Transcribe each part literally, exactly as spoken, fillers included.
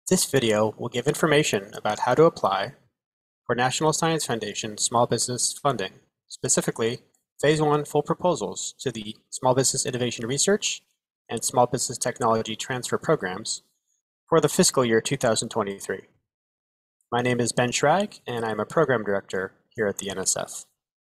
This video will give information about how to apply for National Science Foundation Small Business Funding, specifically Phase one full proposals to the Small Business Innovation Research and Small Business Technology Transfer Programs for the fiscal year two thousand twenty-three. My name is Ben Schrag, and I'm a Program Director here at the N S F.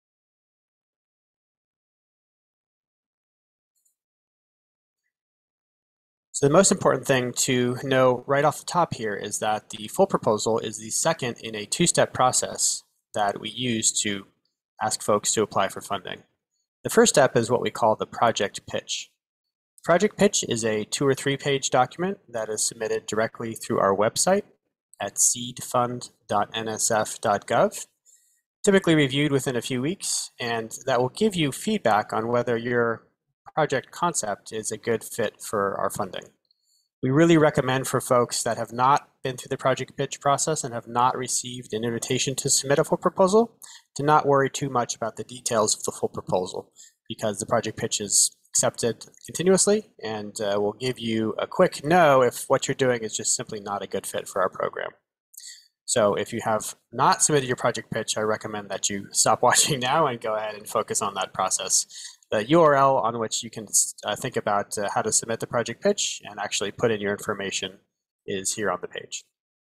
So the most important thing to know right off the top here is that the full proposal is the second in a two-step process that we use to ask folks to apply for funding. The first step is what we call the project pitch. Project pitch is a two or three page document that is submitted directly through our website at seed fund dot N S F dot gov, typically reviewed within a few weeks, and that will give you feedback on whether your project concept is a good fit for our funding. We really recommend for folks that have not been through the project pitch process and have not received an invitation to submit a full proposal to not worry too much about the details of the full proposal, because the project pitch is accepted continuously and uh, will give you a quick no if what you're doing is just simply not a good fit for our program. So if you have not submitted your project pitch, I recommend that you stop watching now and go ahead and focus on that process. The U R L on which you can uh, think about uh, how to submit the project pitch and actually put in your information is here on the page.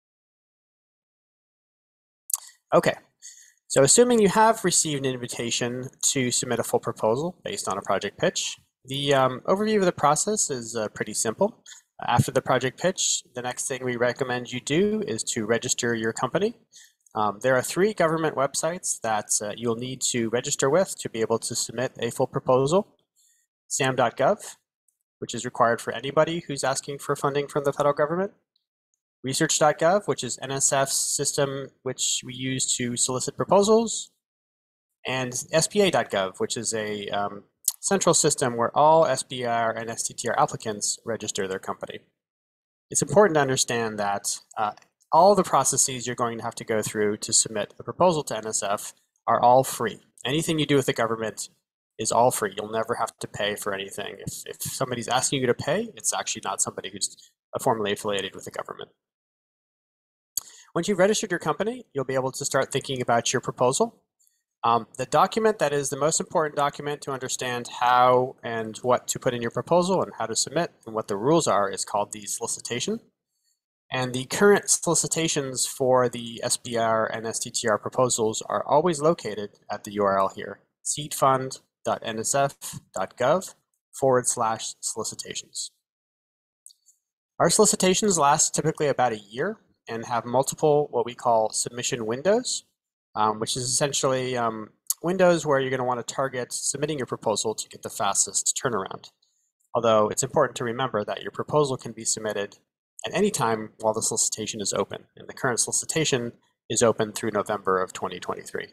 Okay, so assuming you have received an invitation to submit a full proposal based on a project pitch, the um, overview of the process is uh, pretty simple. After the project pitch, the next thing we recommend you do is to register your company. Um, there are three government websites that uh, you'll need to register with to be able to submit a full proposal. sam dot gov, which is required for anybody who's asking for funding from the federal government. research dot gov, which is N S F's system which we use to solicit proposals. And S B I R dot gov, which is a um, central system where all S B I R and S T T R applicants register their company. It's important to understand that uh, all the processes you're going to have to go through to submit a proposal to N S F are all free. Anything you do with the government is all free. You'll never have to pay for anything. If, if somebody's asking you to pay, it's actually not somebody who's formally affiliated with the government. Once you've registered your company, you'll be able to start thinking about your proposal. Um, the document that is the most important document to understand how and what to put in your proposal and how to submit and what the rules are is called the solicitation. And the current solicitations for the S B I R and S T T R proposals are always located at the U R L here, seed fund dot N S F dot gov forward slash solicitations. Our solicitations last typically about a year and have multiple what we call submission windows, um, which is essentially um, windows where you're going to want to target submitting your proposal to get the fastest turnaround. Although it's important to remember that your proposal can be submitted at any time while the solicitation is open, and the current solicitation is open through November of twenty twenty-three.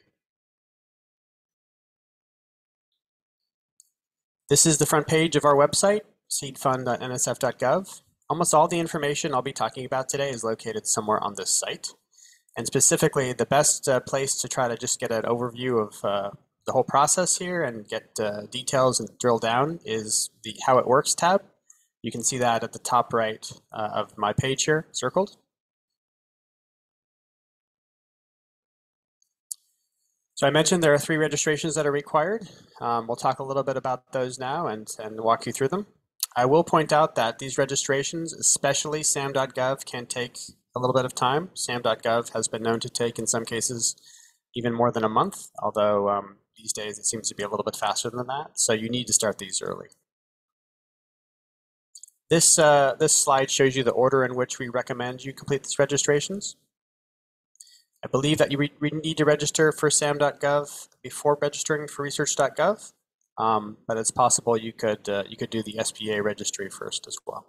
This is the front page of our website, seed fund dot N S F dot gov. Almost all the information I'll be talking about today is located somewhere on this site. And specifically, the best uh, place to try to just get an overview of uh, the whole process here and get uh, details and drill down is the How It Works tab. You can see that at the top right uh, of my page here, circled. So I mentioned there are three registrations that are required. Um, we'll talk a little bit about those now and, and walk you through them. I will point out that these registrations, especially sam dot gov, can take a little bit of time. sam dot gov has been known to take, in some cases, even more than a month, although um, these days it seems to be a little bit faster than that. So you need to start these early. This, uh, this slide shows you the order in which we recommend you complete these registrations. I believe that you re re need to register for sam dot gov before registering for research dot gov, um, but it's possible you could, uh, you could do the S B I R registry first as well.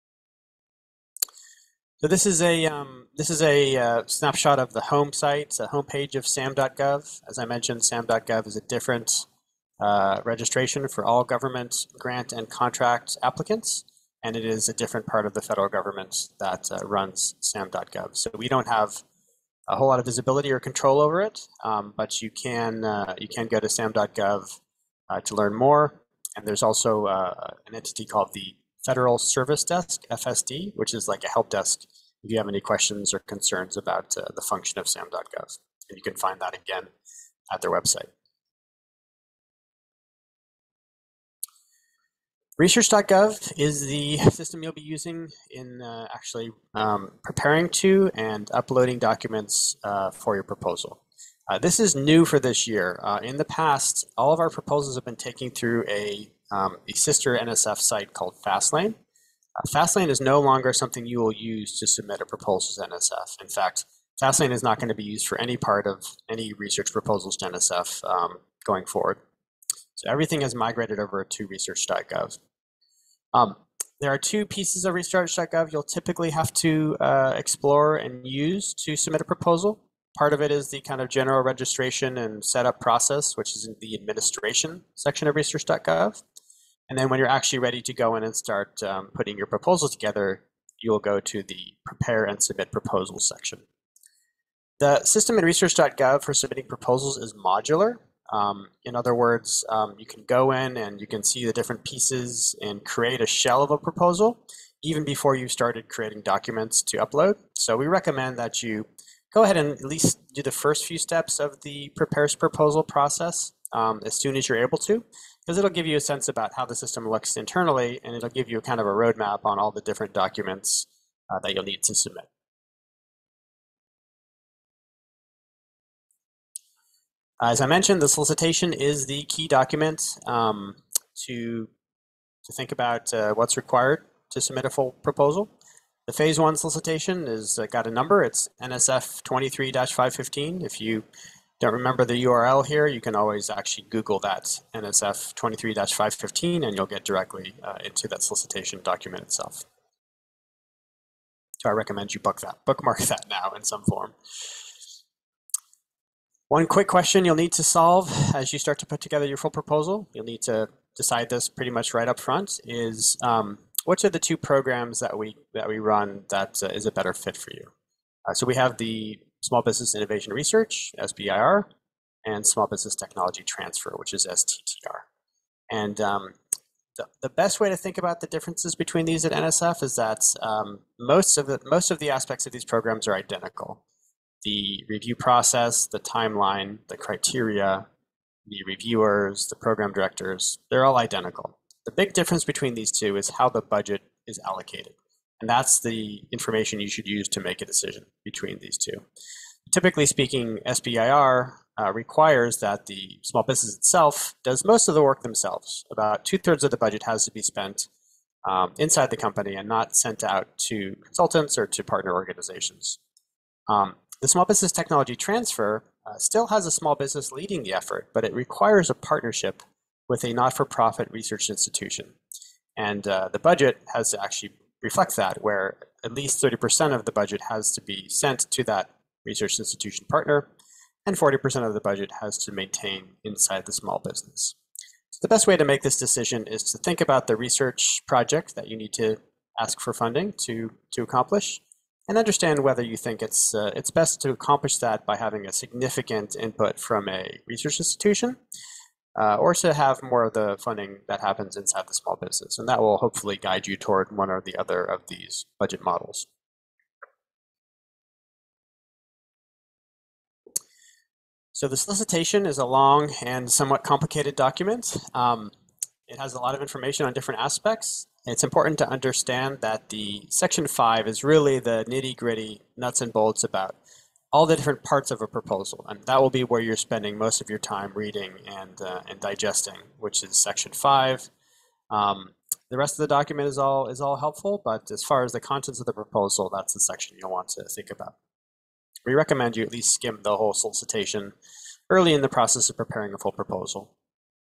So this is a, um, this is a uh, snapshot of the home site, a home page of sam dot gov. As I mentioned, sam dot gov is a different uh, registration for all government grant and contract applicants. And it is a different part of the federal government that uh, runs sam dot gov. So we don't have a whole lot of visibility or control over it, um, but you can uh, you can go to sam dot gov uh, to learn more. And there's also uh, an entity called the Federal Service Desk, F S D, which is like a help desk if you have any questions or concerns about uh, the function of sam dot gov. And you can find that again at their website. Research dot gov is the system you'll be using in uh, actually um, preparing to and uploading documents uh, for your proposal. Uh, this is new for this year. Uh, in the past, all of our proposals have been taken through a, um, a sister N S F site called Fastlane. Uh, Fastlane is no longer something you will use to submit a proposal to N S F. In fact, Fastlane is not going to be used for any part of any research proposals to N S F um, going forward. So everything has migrated over to research dot gov. Um, there are two pieces of research dot gov you'll typically have to uh, explore and use to submit a proposal. Part of it is the kind of general registration and setup process, which is in the administration section of research dot gov. And then when you're actually ready to go in and start um, putting your proposal together, you will go to the prepare and submit proposals section. The system in research dot gov for submitting proposals is modular. Um, in other words, um, you can go in and you can see the different pieces and create a shell of a proposal even before you started creating documents to upload. So we recommend that you go ahead and at least do the first few steps of the prepare proposal process um, as soon as you're able to, because it'll give you a sense about how the system looks internally, and it'll give you kind of a roadmap on all the different documents uh, that you'll need to submit. As I mentioned, the solicitation is the key document um, to, to think about uh, what's required to submit a full proposal. The phase one solicitation is uh, got a number. It's N S F twenty-three dash five fifteen. If you don't remember the U R L here, you can always actually Google that N S F twenty-three dash five fifteen and you'll get directly uh, into that solicitation document itself. So I recommend you book that, bookmark that now in some form. One quick question you'll need to solve as you start to put together your full proposal, you'll need to decide this pretty much right up front, is um, which of the two programs that we that we run that uh, is a better fit for you. Uh, so we have the Small Business Innovation Research, S B I R, and Small Business Technology Transfer, which is S T T R. And um, the, the best way to think about the differences between these at N S F is that um, most of the most of the aspects of these programs are identical. The review process, the timeline, the criteria, the reviewers, the program directors, they're all identical. The big difference between these two is how the budget is allocated. And that's the information you should use to make a decision between these two. Typically speaking, S B I R uh, requires that the small business itself does most of the work themselves. About two thirds of the budget has to be spent um, inside the company and not sent out to consultants or to partner organizations. Um, The Small Business Technology Transfer uh, still has a small business leading the effort, but it requires a partnership with a not-for-profit research institution. And uh, the budget has to actually reflect that, where at least thirty percent of the budget has to be sent to that research institution partner, and forty percent of the budget has to maintain inside the small business. So the best way to make this decision is to think about the research project that you need to ask for funding to, to accomplish, and understand whether you think it's uh, it's best to accomplish that by having a significant input from a research institution, uh, or to have more of the funding that happens inside the small business. And that will hopefully guide you toward one or the other of these budget models. So the solicitation is a long and somewhat complicated document. Um, it has a lot of information on different aspects. It's important to understand that the section five is really the nitty-gritty nuts and bolts about all the different parts of a proposal, and that will be where you're spending most of your time reading and uh, and digesting, which is section five. Um, the rest of the document is all is all helpful, but as far as the contents of the proposal, that's the section you'll want to think about. We recommend you at least skim the whole solicitation early in the process of preparing a full proposal.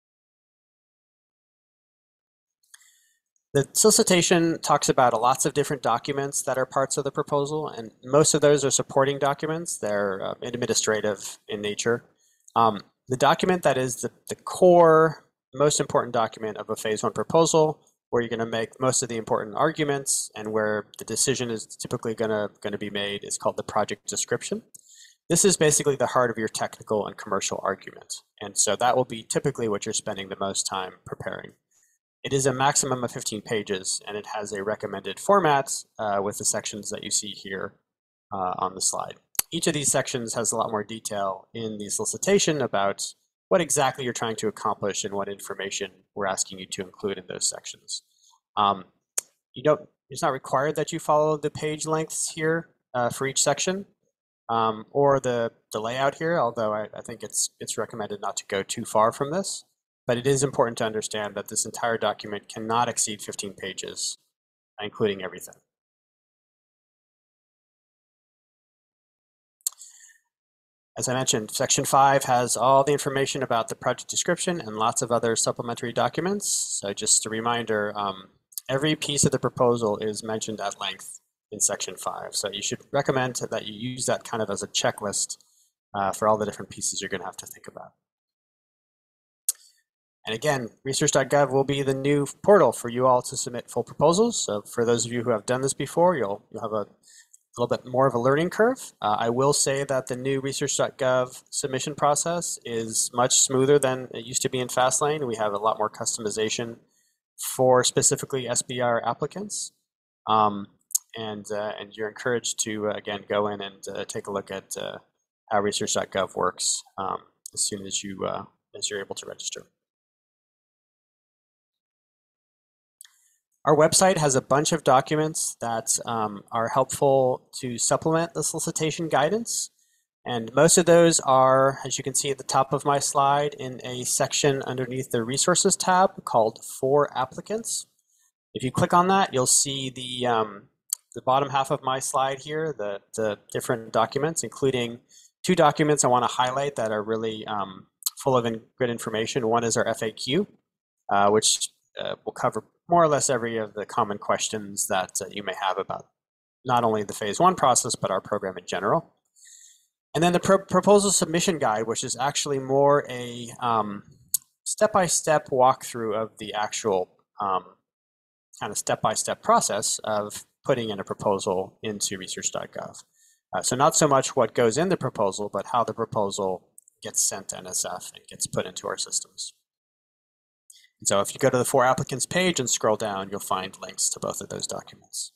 The solicitation talks about lots of different documents that are parts of the proposal, and most of those are supporting documents. They're uh, administrative in nature. Um, the document that is the, the core, most important document of a phase one proposal, where you're going to make most of the important arguments and where the decision is typically going to going to be made, is called the project description. This is basically the heart of your technical and commercial argument, and so that will be typically what you're spending the most time preparing. It is a maximum of fifteen pages, and it has a recommended format uh, with the sections that you see here uh, on the slide. Each of these sections has a lot more detail in the solicitation about what exactly you're trying to accomplish and what information we're asking you to include in those sections. Um, you don't, it's not required that you follow the page lengths here uh, for each section um, or the, the layout here, although I, I think it's, it's recommended not to go too far from this. But it is important to understand that this entire document cannot exceed fifteen pages, including everything. As I mentioned, section five has all the information about the project description and lots of other supplementary documents. So just a reminder, um, every piece of the proposal is mentioned at length in section five. So you should recommend that you use that kind of as a checklist uh, for all the different pieces you're going to have to think about. And again, research dot gov will be the new portal for you all to submit full proposals. So for those of you who have done this before, you'll, you'll have a little bit more of a learning curve. Uh, I will say that the new research dot gov submission process is much smoother than it used to be in Fastlane. We have a lot more customization for specifically S B I R applicants. Um, and, uh, and you're encouraged to, uh, again, go in and uh, take a look at uh, how research dot gov works um, as soon as, you, uh, as you're able to register. Our website has a bunch of documents that um, are helpful to supplement the solicitation guidance. And most of those are, as you can see at the top of my slide, in a section underneath the Resources tab called For Applicants. If you click on that, you'll see the, um, the bottom half of my slide here, the, the different documents, including two documents I want to highlight that are really um, full of in good information. One is our F A Q, uh, which uh, will cover more or less every of the common questions that uh, you may have about not only the phase one process, but our program in general. And then the pro proposal submission guide, which is actually more a um, step-by-step walkthrough of the actual um, kind of step-by-step process of putting in a proposal into research dot gov. Uh, so not so much what goes in the proposal, but how the proposal gets sent to N S F and gets put into our systems. And so if you go to the For Applicants page and scroll down, you'll find links to both of those documents.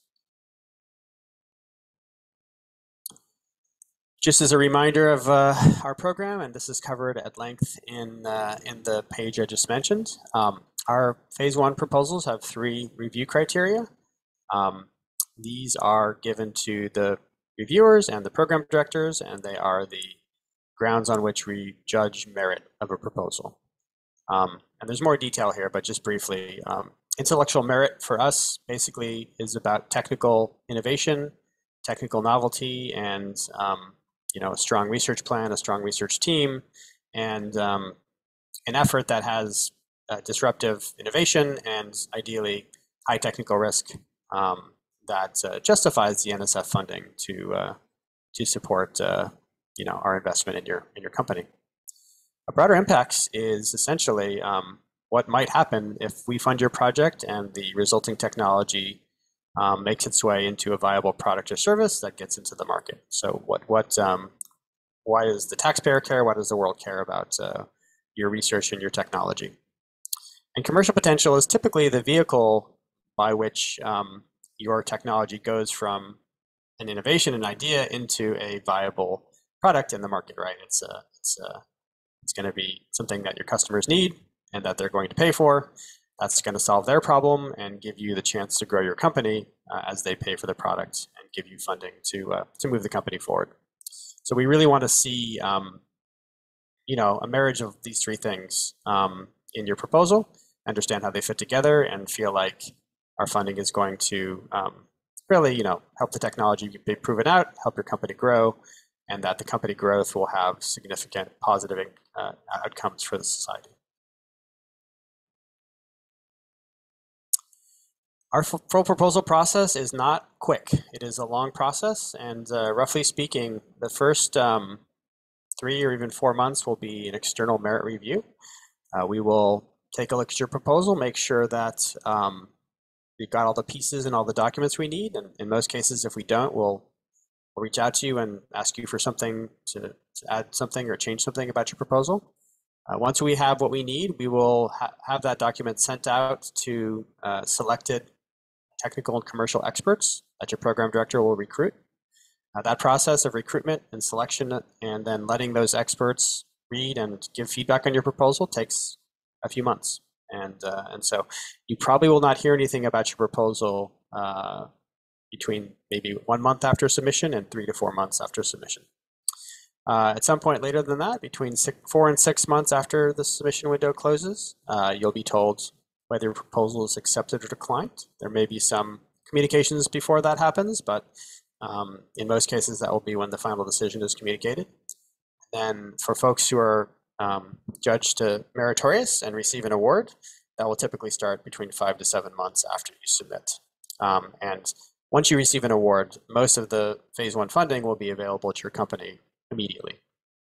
Just as a reminder of uh, our program, and this is covered at length in, uh, in the page I just mentioned, um, our phase one proposals have three review criteria. Um, these are given to the reviewers and the program directors, and they are the grounds on which we judge merit of a proposal. Um, and there's more detail here, but just briefly, um, intellectual merit for us basically is about technical innovation, technical novelty, and um, you know, a strong research plan, a strong research team, and um, an effort that has uh, disruptive innovation and ideally high technical risk um, that uh, justifies the N S F funding to uh, to support uh, you know, our investment in your in your company. A broader impacts is essentially um, what might happen if we fund your project and the resulting technology um, makes its way into a viable product or service that gets into the market. So what, what, um, why does the taxpayer care? Why does the world care about uh, your research and your technology? And commercial potential is typically the vehicle by which um, your technology goes from an innovation, an idea, into a viable product in the market, right? It's a, it's a, It's going to be something that your customers need and that they're going to pay for. That's going to solve their problem and give you the chance to grow your company uh, as they pay for the product and give you funding to uh, to move the company forward. So we really want to see, um, you know, a marriage of these three things um, in your proposal, understand how they fit together, and feel like our funding is going to um, really, you know, help the technology be proven out, help your company grow, and that the company growth will have significant positive uh, outcomes for the society. Our full proposal process is not quick. It is a long process, and uh, roughly speaking, the first um, three or even four months will be an external merit review. Uh, we will take a look at your proposal, make sure that um, we've got all the pieces and all the documents we need, and in most cases, if we don't, we'll We'll reach out to you and ask you for something to, to add something or change something about your proposal. Uh, once we have what we need, we will ha have that document sent out to uh, selected technical and commercial experts that your program director will recruit. Uh, that process of recruitment and selection and then letting those experts read and give feedback on your proposal takes a few months. And, uh, and so you probably will not hear anything about your proposal uh, between maybe one month after submission and three to four months after submission. Uh, at some point later than that, between six, four and six months after the submission window closes, uh, you'll be told whether your proposal is accepted or declined. There may be some communications before that happens, but um, in most cases, that will be when the final decision is communicated. Then for folks who are um, judged to meritorious and receive an award, that will typically start between five to seven months after you submit. Um, and once you receive an award, most of the phase one funding will be available to your company immediately.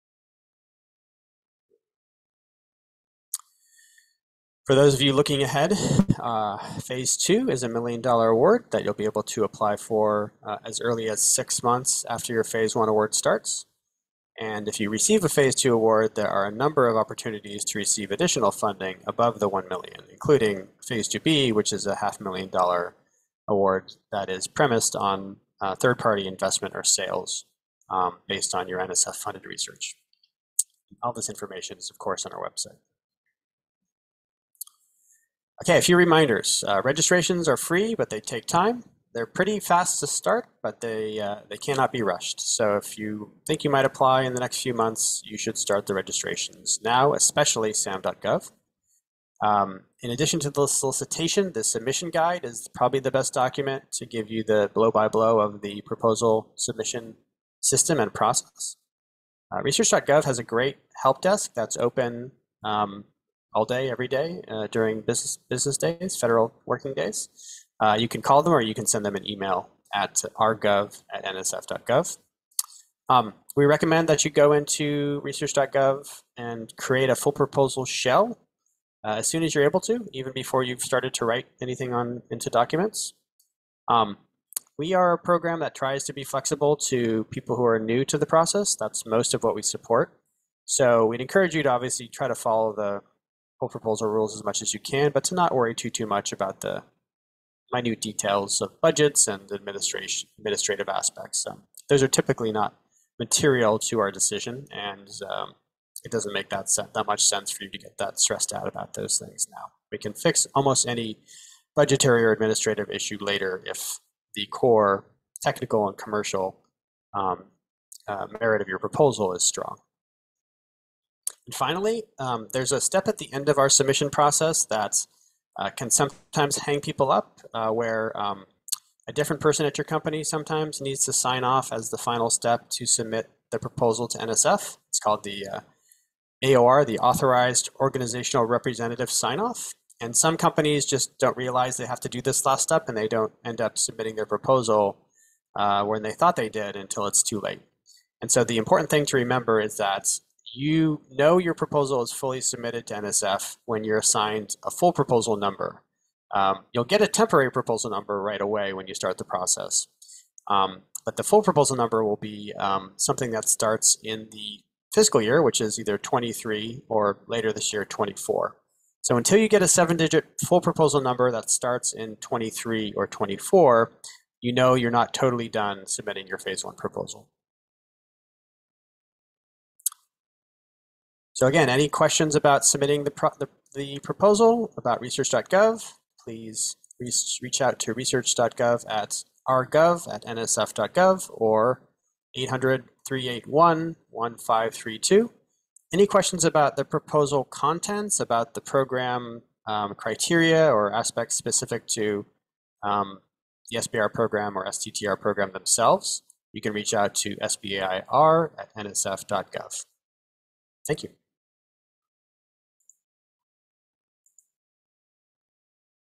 For those of you looking ahead, uh, phase two is a million dollar award that you'll be able to apply for uh, as early as six months after your phase one award starts. And if you receive a phase two award, there are a number of opportunities to receive additional funding above the one million, including phase two B, which is a half million dollar award that is premised on uh, third-party investment or sales um, based on your N S F funded research. All this information is, of course, on our website. Okay, a few reminders. Uh, registrations are free, but they take time. They're pretty fast to start, but they, uh, they cannot be rushed. So if you think you might apply in the next few months, you should start the registrations now, especially sam dot gov. Um, in addition to the solicitation, the submission guide is probably the best document to give you the blow-by-blow of the proposal submission system and process. Uh, research dot gov has a great help desk that's open um, all day, every day uh, during business business days, federal working days. Uh, you can call them or you can send them an email at r gov at n s f dot gov. Um, we recommend that you go into research dot gov and create a full proposal shell uh, as soon as you're able to, even before you've started to write anything on into documents. Um, we are a program that tries to be flexible to people who are new to the process. That's most of what we support. So we'd encourage you to obviously try to follow the full proposal rules as much as you can, but to not worry too, too much about the minute details of budgets and administration, administrative aspects. Um, those are typically not material to our decision, and um, it doesn't make that, that much sense for you to get that stressed out about those things now. We can fix almost any budgetary or administrative issue later if the core technical and commercial um, uh, merit of your proposal is strong. And finally, um, there's a step at the end of our submission process that uh, can sometimes hang people up, uh, where um, a different person at your company sometimes needs to sign off as the final step to submit the proposal to N S F. It's called the uh, A O R, the Authorized Organizational Representative Sign-Off. And some companies just don't realize they have to do this last step, and they don't end up submitting their proposal uh, when they thought they did until it's too late. And so the important thing to remember is that you know your proposal is fully submitted to N S F when you're assigned a full proposal number. Um, you'll get a temporary proposal number right away when you start the process. Um, but the full proposal number will be um, something that starts in the fiscal year, which is either twenty-three or later this year, twenty-four. So until you get a seven-digit full proposal number that starts in twenty-three or twenty-four, you know you're not totally done submitting your phase one proposal. So again, any questions about submitting the, pro the, the proposal about research dot gov, please reach, reach out to research dot gov at r gov at n s f dot gov or eight hundred, three eight one, one five three two. Any questions about the proposal contents, about the program um, criteria or aspects specific to um, the S B I R program or S T T R program themselves, you can reach out to S B I R at n s f dot gov. Thank you.